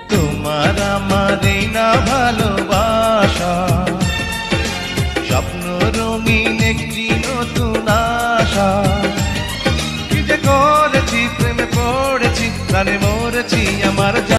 তোমার আমার এই না ভালোবাসা, স্বপ্ন রঙিন একটি নতুন আশা। কি যে করেছি, প্রেমে পড়েছি, প্রাণে মরেছি আমার।